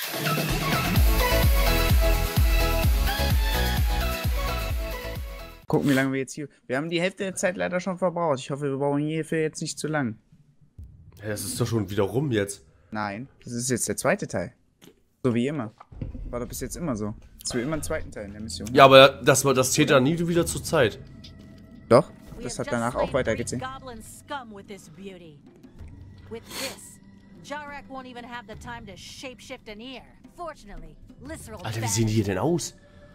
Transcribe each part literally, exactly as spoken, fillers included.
Gucken, wie lange wir jetzt hier... Wir haben die Hälfte der Zeit leider schon verbraucht. Ich hoffe, wir brauchen hierfür jetzt nicht zu lang. Ja, das ist doch schon wieder rum jetzt. Nein, das ist jetzt der zweite Teil. So wie immer. War doch bis jetzt immer so. Es wird immer einen zweiten Teil in der Mission. Ja, aber das, das zählt dann nie wieder zur Zeit. Doch, das hat danach auch weitergezählt. Alter, wie sehen die hier denn aus?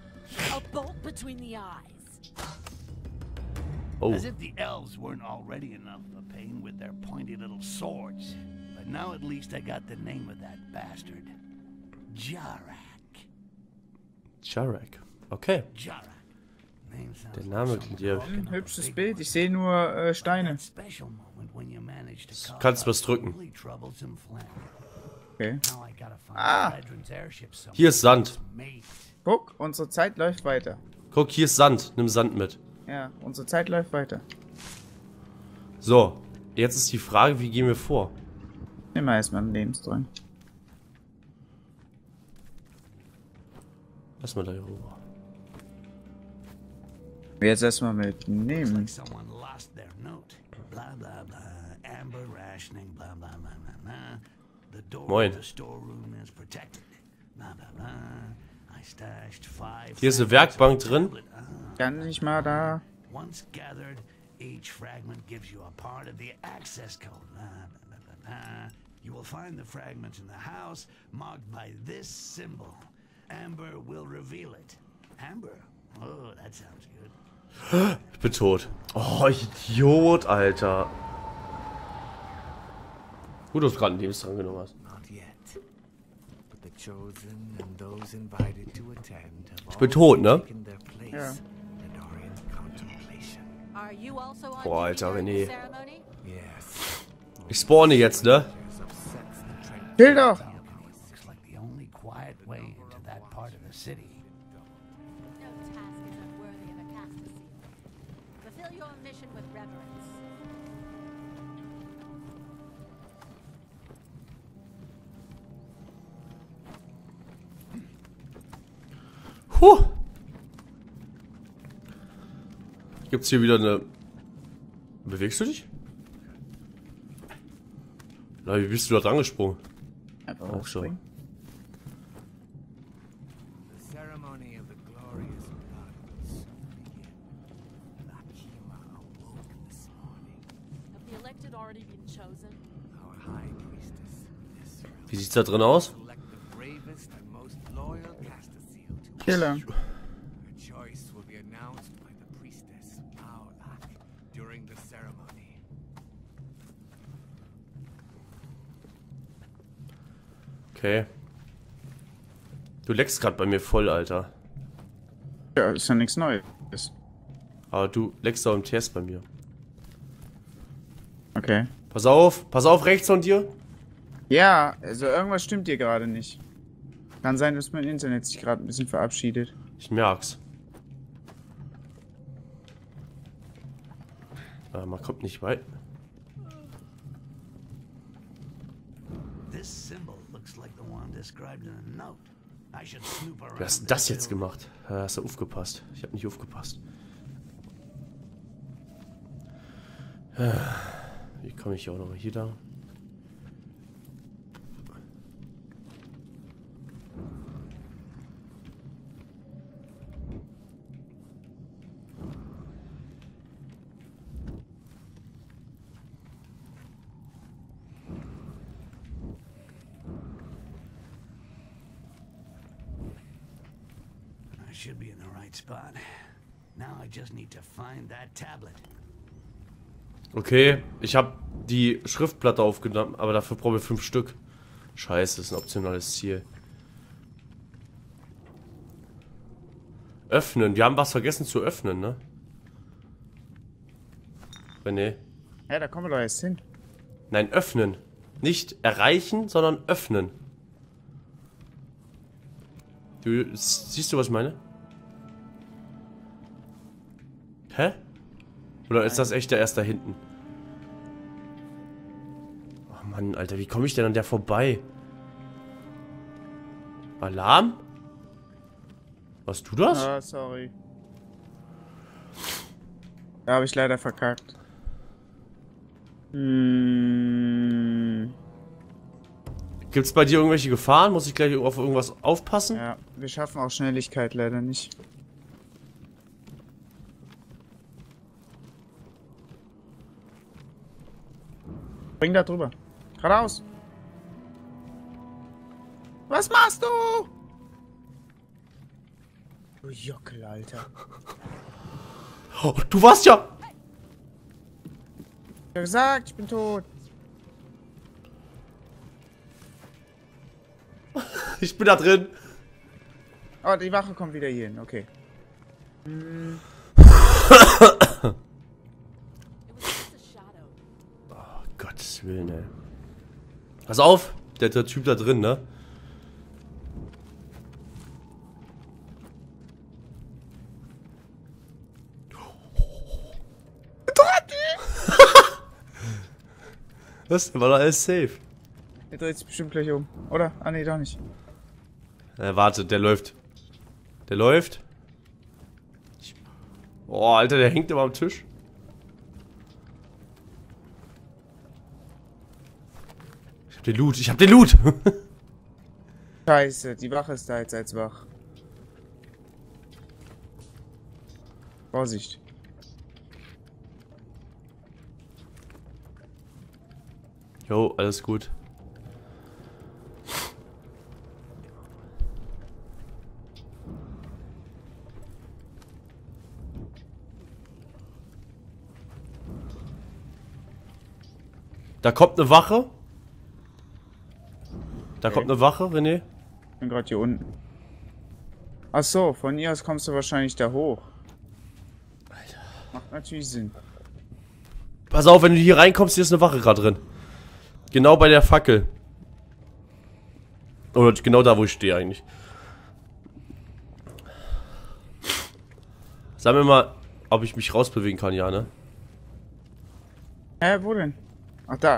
Oh. As if the elves weren't already enough of a pain with their pointy little swords. But now at least I got the name of that bastard. Jarak. Jarak. Okay. Jarak. Der Name klingt ja... Hm, hübsches Bild, ich sehe nur äh, Steine. Du kannst was drücken. Okay. Ah! Hier ist Sand. Guck, unsere Zeit läuft weiter. Guck, hier ist Sand. Nimm Sand mit. Ja, unsere Zeit läuft weiter. So, jetzt ist die Frage, wie gehen wir vor? Nimm mal erstmal einen Lebensdrang. Lass mal da hier rüber. Jetzt erstmal mitnehmen. Moin. Hier ist eine Werkbank drin. Kann ich mal da... Once gathered, each fragment gives you a part of the access code. Blah, blah, blah, blah. You will find the fragments in the house marked by this symbol. Amber will reveal it. Amber? Oh, that sounds good. Ich bin tot. Oh, ich Idiot, Alter. Gut, dass du gerade einen Lebensdrang genommen hast. Ich bin tot, ne? Ja. Boah, Alter, René. Ich spawne jetzt, ne? Chill doch! Huh. Gibt's hier wieder eine... Bewegst du dich? Na, wie bist du da dran gesprungen? Einfach Ach so. hochspringen. Wie sieht's da drin aus? Killer. Okay. Du leckst gerade bei mir voll, Alter. Ja, ist ja nichts Neues. Aber du leckst auch im Test bei mir. Okay. Pass auf, pass auf rechts von dir. Ja, also irgendwas stimmt hier gerade nicht. Kann sein, dass mein Internet sich gerade ein bisschen verabschiedet. Ich merk's. Ah, man kommt nicht weit. Wer hast das jetzt gemacht? Hast du aufgepasst? Ich habe nicht aufgepasst. Wie komme ich auch noch hier da? Should be in the right spot. Now I just need to find that tablet. Okay, ich habe die Schriftplatte aufgenommen, aber dafür brauchen wir fünf Stück. Scheiße, das ist ein optionales Ziel. Öffnen. Wir haben was vergessen zu öffnen, ne? René. Ja, da kommen wir doch erst hin. Nein, öffnen. Nicht erreichen, sondern öffnen. Du, siehst du, was ich meine? Hä? Oder ist das echt der erst da hinten? Oh Mann, Alter, wie komme ich denn an der vorbei? Alarm? Warst du das? Ah, sorry. Da habe ich leider verkackt. Hm. Gibt es bei dir irgendwelche Gefahren? Muss ich gleich auf irgendwas aufpassen? Ja, wir schaffen auch Schnelligkeit leider nicht. Bring da drüber. Geradeaus. Was machst du? Du Jockel, Alter. Oh, du warst ja... Ich hab gesagt, ich bin tot. Ich bin da drin. Oh, die Wache kommt wieder hier hin. Okay. Hm. Oh, Gottes Willen, ey. Pass auf, der, der Typ da drin, ne? Was? War doch alles safe. Der dreht sich bestimmt gleich um. Oder? Ah, nee, doch nicht. Äh, warte, der läuft. Der läuft. Ich oh, Alter, der hängt immer am Tisch. Ich hab den Loot, ich hab den Loot! Scheiße, die Wache ist da jetzt als wach. Vorsicht. Jo, alles gut. Da kommt eine Wache. Da Okay. kommt eine Wache, René. Ich bin gerade hier unten. Ach so, von hier aus kommst du wahrscheinlich da hoch. Alter. Macht natürlich Sinn. Pass auf, wenn du hier reinkommst, hier ist eine Wache gerade drin. Genau bei der Fackel. Oder genau da, wo ich stehe eigentlich. Sag mir mal, ob ich mich rausbewegen kann, ja, ne? Hä, wo denn? Ach, da.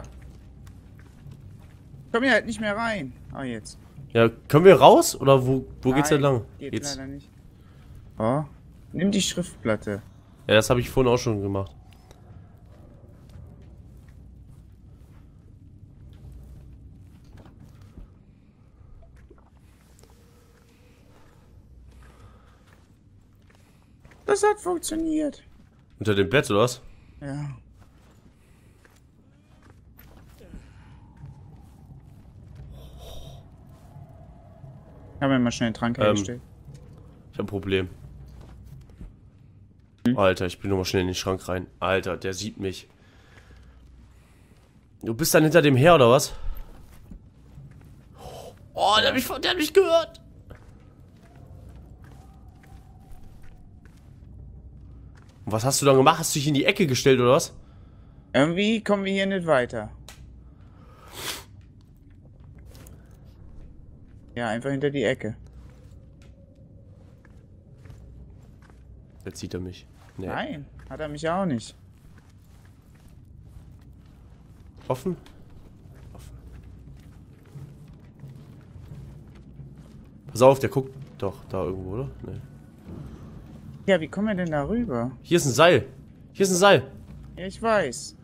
Komm hier halt nicht mehr rein. Ah, jetzt. Ja, können wir raus? Oder wo, wo geht's denn Nein, lang? Geht Geht's? leider nicht. Oh. Nimm die Schriftplatte. Ja, das habe ich vorhin auch schon gemacht. Das hat funktioniert. Unter dem Bett, oder was? Ja. Ich habe mir mal schnell einen Trank Ähm. hergestellt. Ich habe ein Problem. Alter, ich bin nur mal schnell in den Schrank rein. Alter, der sieht mich. Du bist dann hinter dem her, oder was? Oh, der hat mich, der hat mich gehört. Und was hast du dann gemacht? Hast du dich in die Ecke gestellt, oder was? Irgendwie kommen wir hier nicht weiter. Ja, einfach hinter die Ecke. Jetzt sieht er mich. Nee. Nein, hat er mich auch nicht. Offen? Offen. Pass auf, der guckt doch da irgendwo, oder? Nee. Ja, wie kommen wir denn da rüber? Hier ist ein Seil. Hier ist ein Seil. Ja, ich weiß.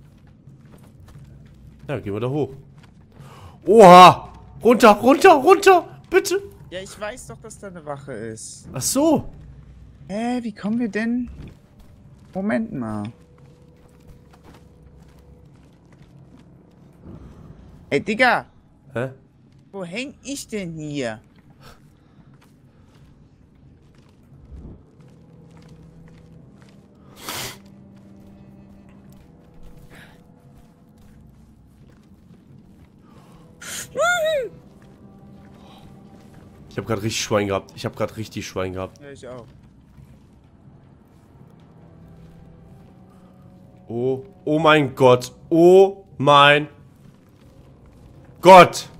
Ja, gehen wir da hoch. Oha! Runter, runter, runter! Bitte! Ja, ich weiß doch, dass da eine Wache ist. Ach so! Hä, wie kommen wir denn? Moment mal. Ey, Digga! Hä? Wo häng ich denn hier? Ich habe gerade richtig Schwein gehabt. Ich habe gerade richtig Schwein gehabt. Ja, ich auch. Oh, oh mein Gott. Oh mein Gott.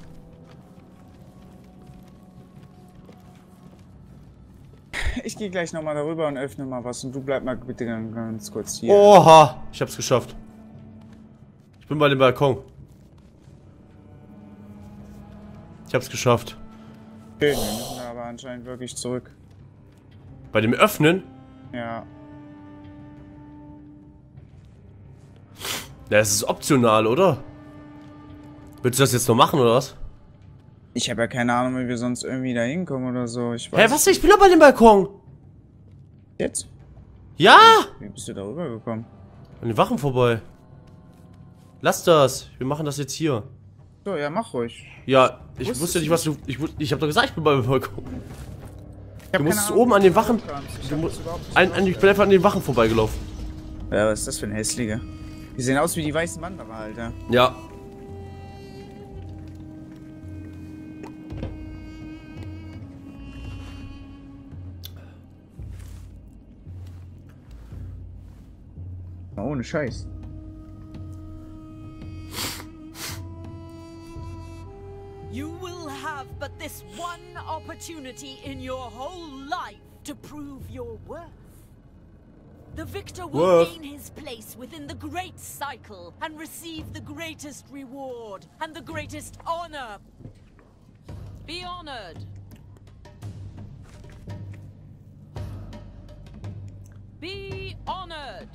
Ich gehe gleich nochmal darüber und öffne mal was und du bleib mal bitte ganz kurz hier. Oha. Ich hab's geschafft. Ich bin bei dem Balkon. Ich hab's geschafft. Okay, wir müssen aber anscheinend wirklich zurück. Bei dem Öffnen? Ja. Ja, das ist optional, oder? Willst du das jetzt noch machen, oder was? Ich habe ja keine Ahnung, wie wir sonst irgendwie da hinkommen oder so. Ich weiß Hä, was? Ich bin doch bei dem Balkon. Jetzt? Ja! Wie bist du da rübergekommen? An den Wachen vorbei. Lass das. Wir machen das jetzt hier. So, ja, mach ruhig. Ja, ich Wusstest wusste nicht, du was du... Ich, wus- ich hab doch gesagt, ich bin beim Balkon. Ich hab Du musst keine Ahnung, oben an den Wachen... Ich Du hab musst, das überhaupt nicht ein, ein, ich bin einfach an den Wachen vorbeigelaufen. Ja, was ist das für ein hässlicher? Die sehen aus wie die weißen Wanderer, Alter. Ja. Ohne Scheiß. You will have but this one opportunity in your whole life to prove your worth. The victor will Worth. gain his place within the great cycle and receive the greatest reward and the greatest honor. Be honored. Be honored.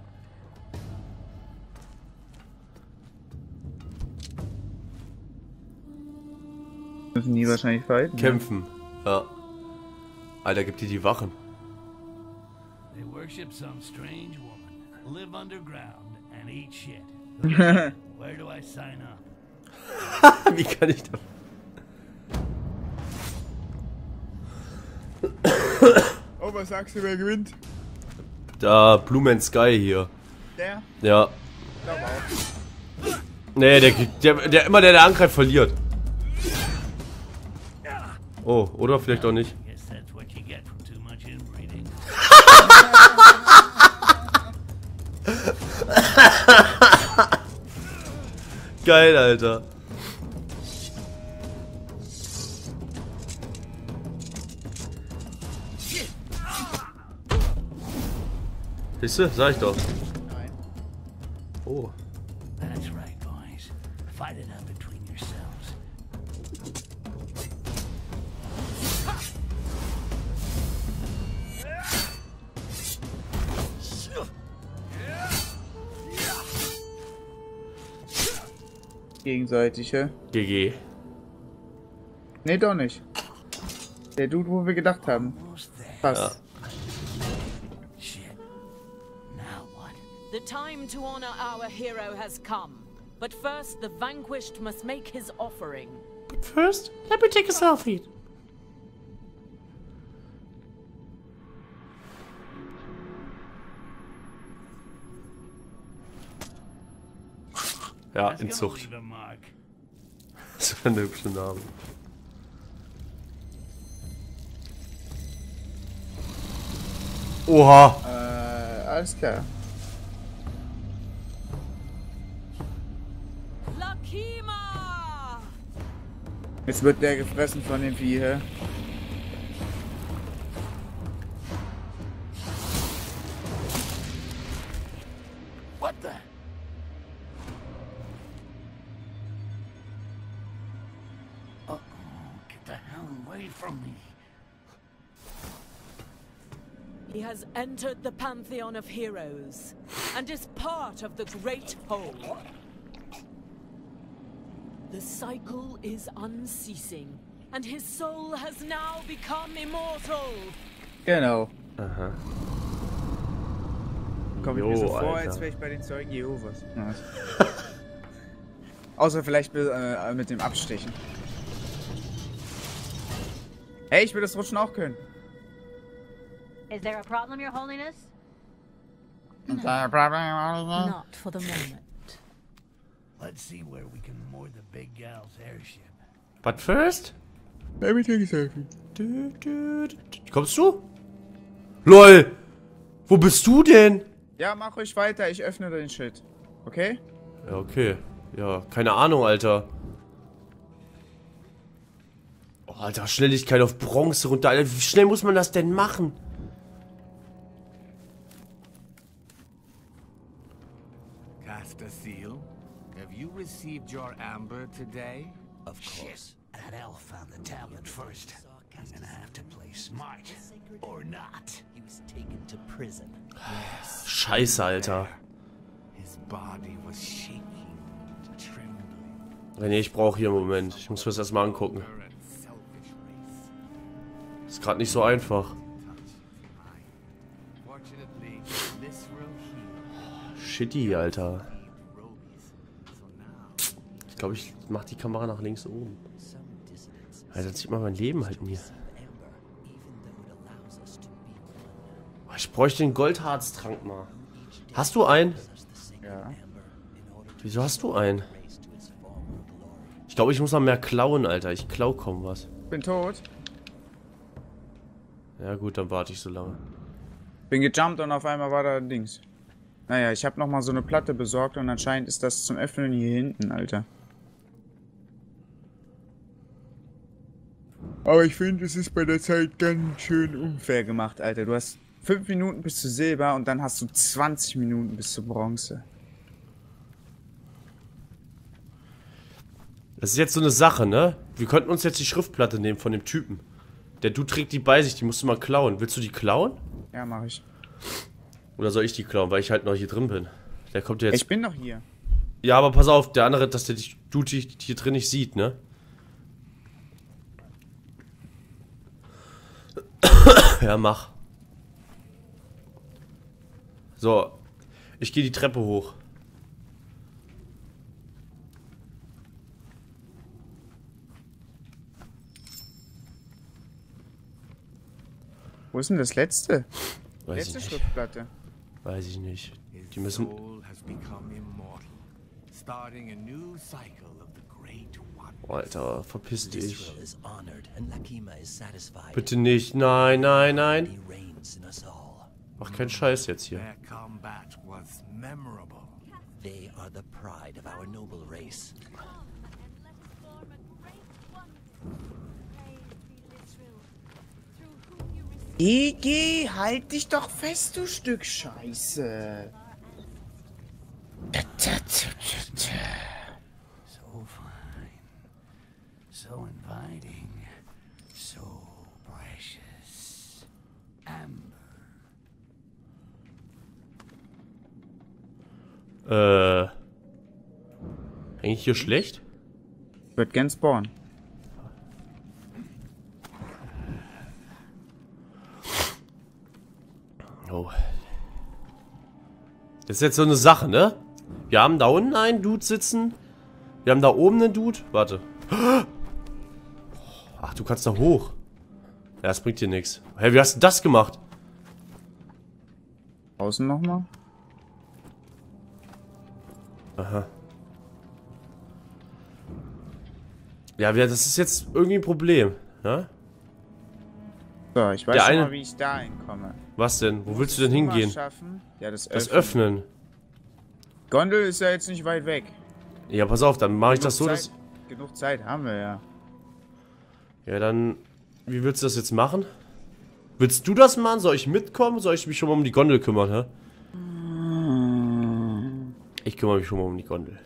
Müssen die wahrscheinlich fighten. Kämpfen. Ja. Alter, gib dir die Wachen. They worship some strange woman, live underground, and eat shit. Where do I sign up? Wie kann ich da... Oh, was sagst du, wer gewinnt? Da, Blue Man Sky hier. Der? Ja. Ich glaube auch. Nee, der, der, der immer der, der angreift, verliert. Oh, oder vielleicht auch nicht. Guess that's what you get from too much inbreeding. Geil, Alter. Siehst du? Sag ich doch. Nein. Oh. That's right, boys. Fight it out between yourselves. Gegenseitig, hä? G G. Nee, doch nicht. Der Dude, wo wir gedacht haben. Almost there. Passt. Shit. Now what? The time to honor our hero has come. But first, the vanquished must make his offering. But first, let me take a selfie. Ja, That's in gonna Zucht. leave a mark. Das ist ein hübscher Name. Oha. Äh, alles klar. Lakima! Jetzt wird der gefressen von dem Vieh, hä? What the? Uh-oh, get the hell away from me. He has entered the pantheon of heroes and is part of the great whole. The cycle is unceasing, and his soul has now become immortal. Genau. Aha. Komm ich Jo, mir so vor, Alter. als wäre ich bei den Zeugen Jehovas. Ja. Außer vielleicht mit, äh, mit dem Abstechen. Hey, ich will das Rutschen auch können. Is there a problem, Your Holiness? Not Not for the moment. Let's see where we can moor the big gal's airship. But first? Let me take a selfie. Du, du, du. Kommst du? LOL! Wo bist du denn? Ja, mach ruhig weiter, ich öffne den Shit. Okay? Ja, okay. Ja, keine Ahnung, Alter. Oh, Alter, Schnelligkeit auf Bronze runter. Alter, wie schnell muss man das denn machen? Cast a seal. Have you received your amber today? Of course. That elf found the tablet first. I'm gonna have to play smart. Or not. He was taken to prison. Scheiße, Alter. His body was shaking and trembling. René, ich brauche hier einen Moment. Ich muss mir das erstmal angucken. Ist gerade nicht so einfach. Shitty, Alter. Ich glaube, ich mache die Kamera nach links oben. Alter, das sieht man mein Leben halt nie. Ich bräuchte den Goldharztrank mal. Hast du einen? Ja. Wieso hast du einen? Ich glaube, ich muss noch mehr klauen, Alter. Ich klau kaum was. Bin tot. Ja gut, dann warte ich so lange. Bin gejumpt und auf einmal war da Dings. Naja, ich habe nochmal so eine Platte besorgt und anscheinend ist das zum Öffnen hier hinten, Alter. Aber ich finde, es ist bei der Zeit ganz schön unfair gemacht, Alter. Du hast fünf Minuten bis zu Silber und dann hast du zwanzig Minuten bis zu Bronze. Das ist jetzt so eine Sache, ne? Wir könnten uns jetzt die Schriftplatte nehmen von dem Typen. Der Dude trägt die bei sich, die musst du mal klauen. Willst du die klauen? Ja, mach ich. Oder soll ich die klauen, weil ich halt noch hier drin bin? Der kommt ja jetzt... Ich bin noch hier. Ja, aber pass auf, der andere, dass der die Dude hier drin nicht sieht, ne? Ja, mach. So. Ich gehe die Treppe hoch. Wo ist denn das letzte? Weiß letzte ich nicht. Schriftplatte. Weiß ich nicht. His Die müssen... soul has become immortal, starting a new cycle of the Great One. Alter, verpiss dich. Israel is honored and Lakima is satisfied. Bitte nicht. Nein, nein, nein. He reigns in us all. Mach keinen Scheiß jetzt hier. Their combat was memorable. They are the pride of our noble race. Iggy, halt dich doch fest, du Stück Scheiße. So fine, so inviting, so precious. Amber. Äh. Eigentlich hier schlecht? Wird gern spawnen. Oh. Das ist jetzt so eine Sache, ne? Wir haben da unten einen Dude sitzen. Wir haben da oben einen Dude. Warte. Ach, du kannst da hoch. Ja, das bringt dir nichts. Hey, wie hast du das gemacht? Außen nochmal? Aha. Ja, das ist jetzt irgendwie ein Problem, ne? So, ich weiß Der schon eine- mal, wie ich da hinkomme. Was denn? Wo willst du denn Musst mal hingehen? Schaffen? Ja, das, Das öffnen. Öffnen. Gondel ist ja jetzt nicht weit weg. Ja, pass auf, dann mache ich das so, Genug dass... Zeit, genug Zeit haben wir ja. Ja, dann... Wie willst du das jetzt machen? Willst du das machen? Soll ich mitkommen? Soll ich mich schon mal um die Gondel kümmern, hä? Ich kümmere mich schon mal um die Gondel.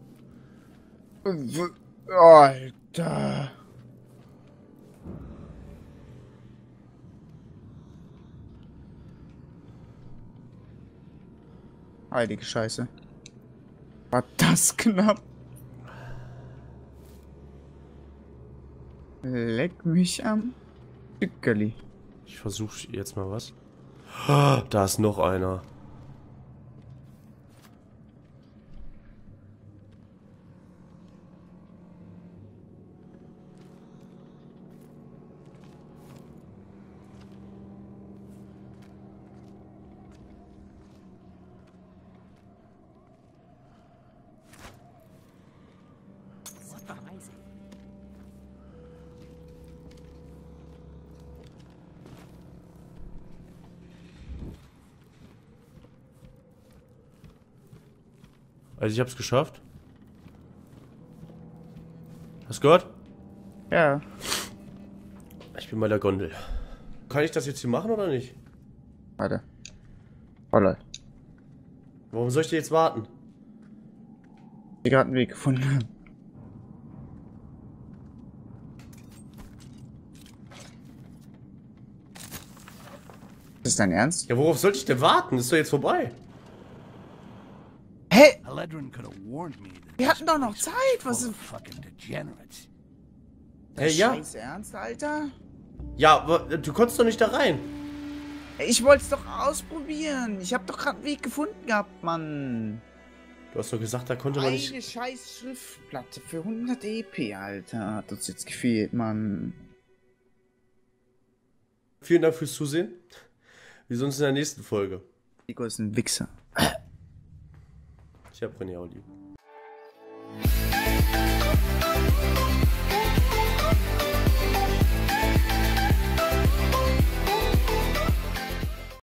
Alter. Heilige Scheiße. War das knapp? Leck mich am Stückerli. Ich versuche jetzt mal was. Ah, da ist noch einer. Also ich hab's geschafft. Hast du gehört? Ja. Ich bin bei der Gondel. Kann ich das jetzt hier machen oder nicht? Warte. Holla. Warum soll ich dir jetzt warten? Ich hab gerade einen Weg gefunden. Das ist dein Ernst? Ja, worauf sollte ich denn warten? Ist doch jetzt vorbei. Hä? Aledrin could have warned me that Wir hatten this doch noch place Zeit. was Was full ist of fucking degenerates. Hey, ja. Scheiß Ernst, Alter? Ja, aber du konntest doch nicht da rein. Ich wollte es doch ausprobieren. Ich habe doch gerade einen Weg gefunden gehabt, Mann. Du hast doch gesagt, da konnte man nicht... Eine scheiß Schriftplatte für hundert E P, Alter. Hat uns jetzt gefehlt, Mann. Vielen Dank fürs Zusehen. Wir sehen uns in der nächsten Folge. Nico ist ein Wichser. Ich hab René auch lieb.